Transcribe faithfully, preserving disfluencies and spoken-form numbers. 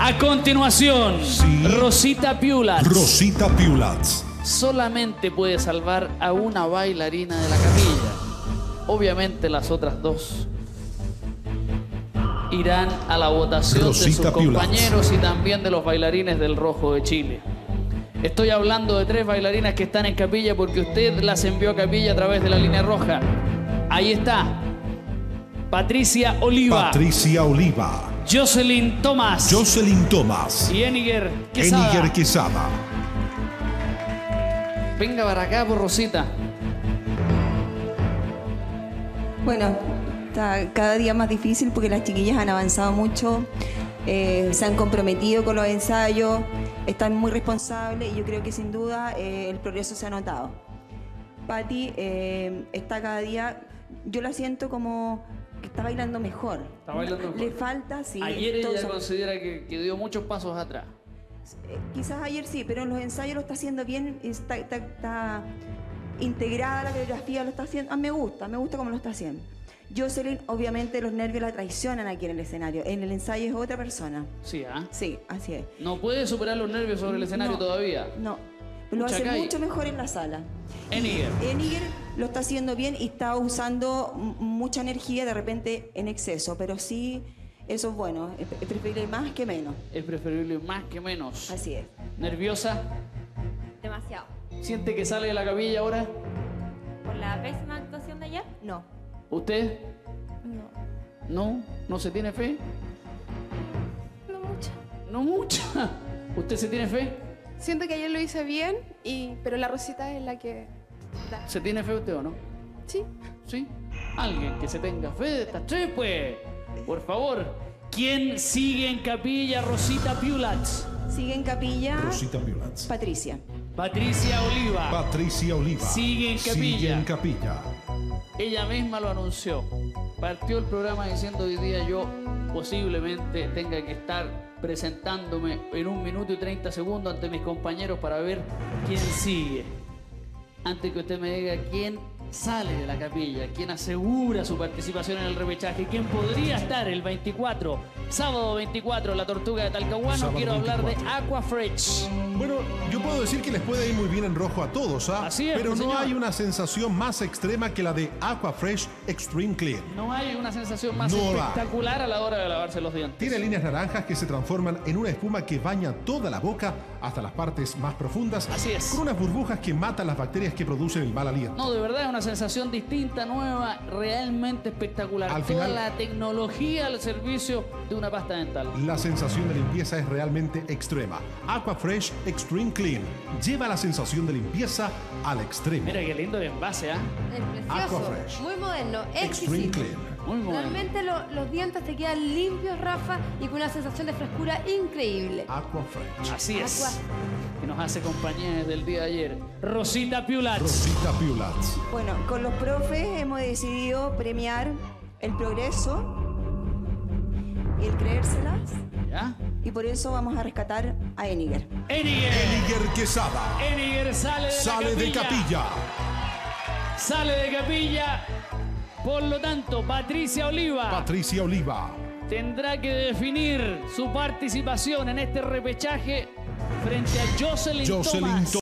A continuación, sí. Rosita Piulats. Rosita Piulats. Solamente puede salvar a una bailarina de la capilla. Obviamente las otras dos irán a la votación Rosita de sus compañeros Piulats. Y también de los bailarines del Rojo de Chile. Estoy hablando de tres bailarinas que están en capilla porque usted las envió a capilla a través de la línea roja. Ahí está. Patricia Oliva. Patricia Oliva. Jocelyn Thomas. Jocelyn Thomas. Y Eniger Quesada. Eniger Quesada. Venga para acá, por Rosita. Bueno, está cada día más difícil porque las chiquillas han avanzado mucho, eh, se han comprometido con los ensayos, están muy responsables y yo creo que sin duda eh, el progreso se ha notado. Patti eh, está cada día, yo la siento como que está bailando mejor. Está bailando mejor. Le falta, sí. Ayer ella son... considera que, que dio muchos pasos atrás. Eh, quizás ayer sí, pero en los ensayos lo está haciendo bien, está, está, está integrada la coreografía, lo está haciendo. Ah, me gusta, me gusta cómo lo está haciendo. Jocelyn, obviamente los nervios la traicionan aquí en el escenario. En el ensayo es otra persona. Sí, ¿ah? ¿eh? Sí, así es. ¿No puede superar los nervios sobre el escenario no, todavía? No, lo hace Uchacay. mucho mejor en la sala. Eniger. Eniger lo está haciendo bien y está usando mucha energía de repente en exceso, pero sí, eso es bueno. Es preferible más que menos. Es preferible más que menos. Así es. ¿Nerviosa? Demasiado. ¿Siente que sale de la capilla ahora? ¿Por la pésima actuación de ayer? No. ¿Usted? No. ¿No? ¿No se tiene fe? No mucho. ¿No mucha? ¿Usted se tiene fe? Siento que ayer lo hice bien, y, pero la Rosita es la que da. ¿Se tiene fe usted o no? Sí. ¿Sí? Alguien que se tenga fe de estas tres, pues. Por favor. ¿Quién sigue en capilla? Rosita Piulats. Sigue en capilla. Rosita Piulats. Patricia. Patricia Oliva. Patricia Oliva. Sigue en capilla. Sigue en capilla. Ella misma lo anunció. Partió el programa diciendo hoy día yo posiblemente tenga que estar presentándome en un minuto y treinta segundos ante mis compañeros para ver quién sigue. Antes que usted me diga quién sale de la capilla, quién asegura su participación en el repechaje, quién podría estar el veinticuatro, sábado veinticuatro, la Tortuga de Talcahuano. Sábado quiero veinticuatro. Hablar de Aquafresh. Bueno, yo puedo decir que les puede ir muy bien en rojo a todos, ¿ah? Así es, pero no señor. hay una sensación más extrema que la de Aquafresh Extreme Clean. No hay una sensación más no espectacular la. a la hora de lavarse los dientes. Tiene líneas naranjas que se transforman en una espuma que baña toda la boca hasta las partes más profundas. Así es. Con unas burbujas que matan las bacterias que producen el mal aliento. No, de verdad es una sensación distinta, nueva, realmente espectacular. Al Toda final, la tecnología al servicio de una pasta dental. La sensación de limpieza es realmente extrema. Aquafresh Extreme Clean lleva la sensación de limpieza al extremo. Mira qué lindo el envase, ¿ah? ¿eh? Es precioso. Aquafresh. Muy moderno, Extreme exquisito. Clean. Muy bueno. Realmente lo, los dientes te quedan limpios, Rafa, y con una sensación de frescura increíble. Aquafresh. Así es. Aqua. Que nos hace compañía desde el día de ayer. Rosita Piulats. Rosita Piulats. Bueno, con los profes hemos decidido premiar el progreso y el creérselas. ¿Ya? Y por eso vamos a rescatar a Eniger. Eniger. Eniger Quesada. Eniger sale de Sale la de capilla. Sale de capilla. Por lo tanto, Patricia Oliva. Patricia Oliva. Tendrá que definir su participación en este repechaje frente a Jocelyn, Jocelyn Thomas.